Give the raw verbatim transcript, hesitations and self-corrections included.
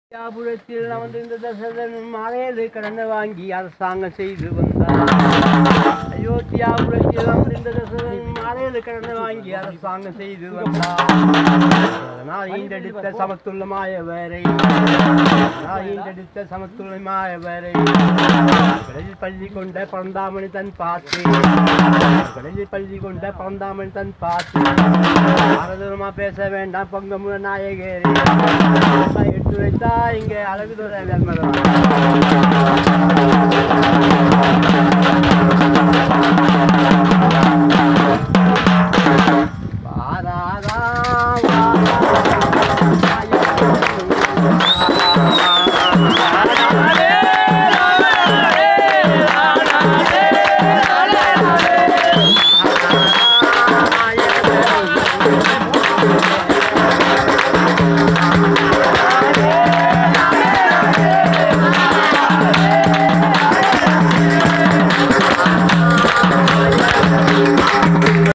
வியாபுரத்தில் அமர்ந்திருந்த தசரதன் மலையிலே கடனை வாங்கி அரசாங்கம் செய்து வந்தார். அயோத்தியாபுரத்தில் அமர்ந்திருந்த தசரதன் மலையிலே கடனை வாங்கி அரசாங்கம் செய்து வந்தார். அதனால் ஈண்டெடுத்த சமத்துள்ளமாயவரை ஈண்டெடுத்த சமத்துள்ளமாயவரை கடலில் பள்ளி கொண்ட பரந்தாமணி தன் பார்த்து கடலில் பள்ளி கொண்ட பரந்தாமணி தன் பார்த்து ஆரதனமா பேச வேண்டாம் பொங்கமுன நாயகரே எடுத்து வைத்தா இங்கே அழகு